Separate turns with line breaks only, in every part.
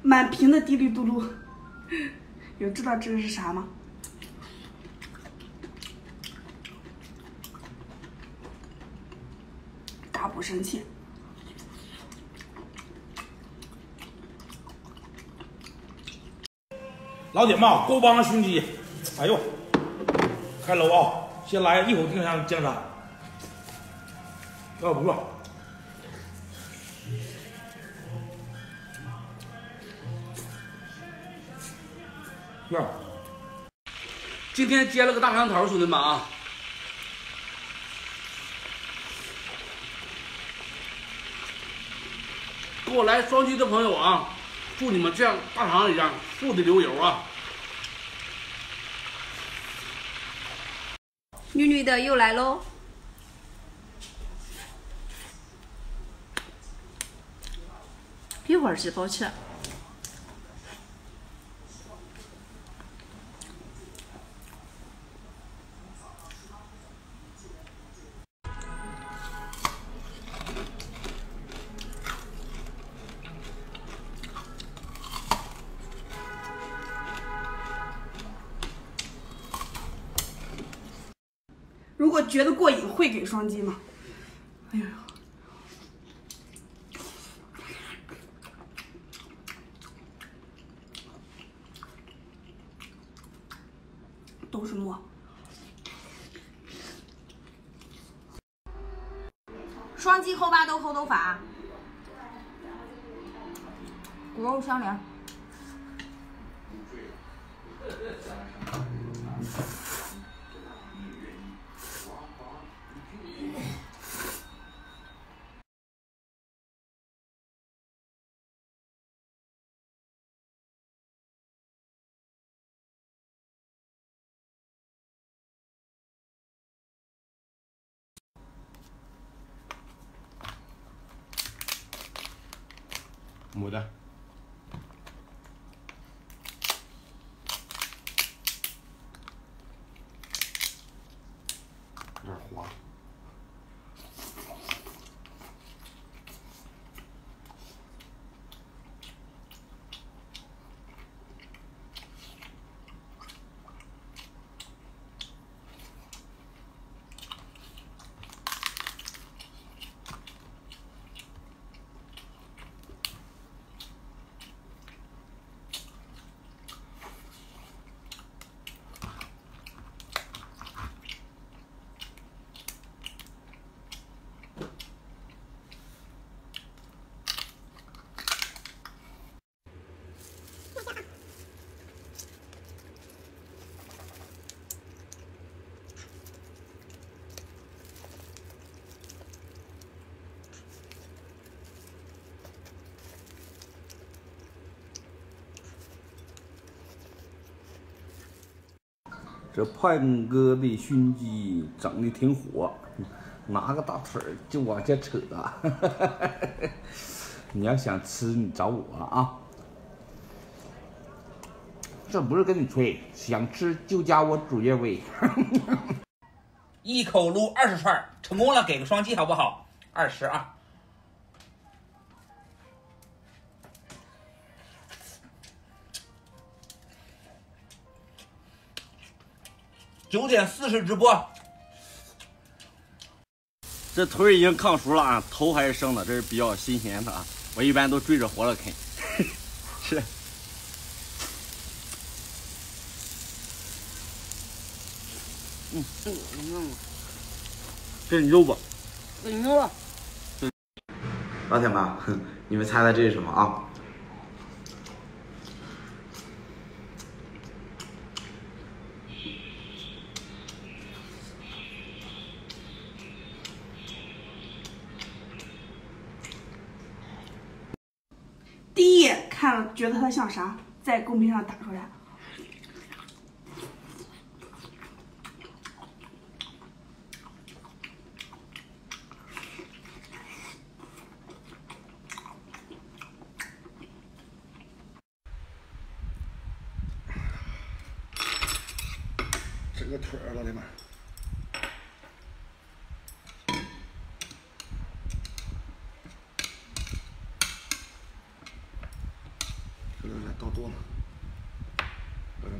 满屏的滴哩嘟噜。有知道这个是啥吗？大补肾气。
老铁们，锅帮熏鸡，哎呦，开搂啊！先来一口定香江山，不错。是。今天接了个大香头，兄弟们啊！给我来双击的朋友啊，祝你们像大肠一样富的流油啊！
绿绿的又来喽！一会儿是包吃。
如果觉得过瘾，会给双击吗？哎呦，都是沫。
双击后八豆后头法，骨肉相连。
母的，有点滑。这胖哥的熏鸡整的挺火，拿个大腿就往下扯。你要想吃，你找我啊！这不是跟你吹，想吃就加我主页微。
一口撸20串，成功了，给个双击好不好？20啊！9点40直播。
这腿已经炕熟了啊，头还是生的，这是比较新鲜的啊。我一般都追着活了啃。是。这是你肉吧？
这你肉吧。
老铁们，你们猜猜这是什么啊？
第一眼看了觉得它像啥，在公屏上打出来。
这个腿儿，老铁们。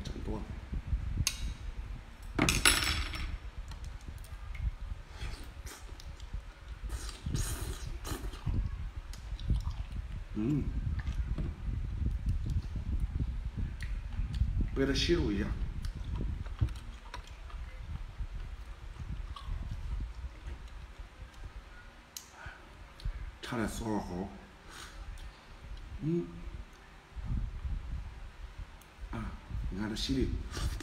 真多。给它吸入一下。差点锁喉。你看这吸的。